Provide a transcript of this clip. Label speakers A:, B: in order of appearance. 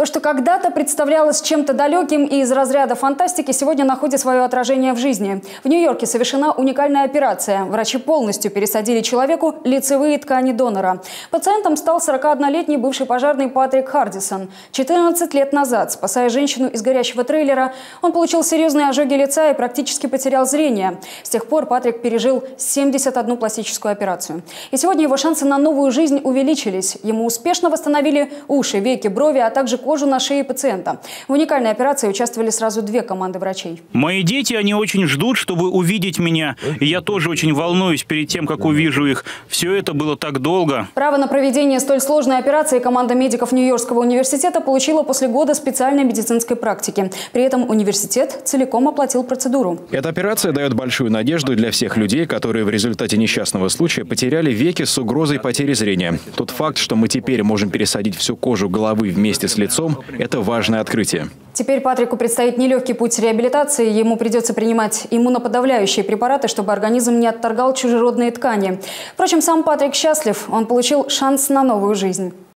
A: То, что когда-то представлялось чем-то далеким и из разряда фантастики, сегодня находит свое отражение в жизни. В Нью-Йорке совершена уникальная операция. Врачи полностью пересадили человеку лицевые ткани донора. Пациентом стал 41-летний бывший пожарный Патрик Хардисон. 14 лет назад, спасая женщину из горящего трейлера, он получил серьезные ожоги лица и практически потерял зрение. С тех пор Патрик пережил 71 пластическую операцию. И сегодня его шансы на новую жизнь увеличились. Ему успешно восстановили уши, веки, брови, а также кожу на шее пациента. В уникальной операции участвовали сразу 2 команды врачей.
B: Мои дети, они очень ждут, чтобы увидеть меня. И я тоже очень волнуюсь перед тем, как увижу их. Все это было так долго.
A: Право на проведение столь сложной операции команда медиков Нью-Йоркского университета получила после года специальной медицинской практики. При этом университет целиком оплатил процедуру.
C: Эта операция дает большую надежду для всех людей, которые в результате несчастного случая потеряли веки с угрозой потери зрения. Тот факт, что мы теперь можем пересадить всю кожу головы вместе с лицом, это важное открытие.
A: Теперь Патрику предстоит нелегкий путь реабилитации. Ему придется принимать иммуноподавляющие препараты, чтобы организм не отторгал чужеродные ткани. Впрочем, сам Патрик счастлив. Он получил шанс на новую жизнь.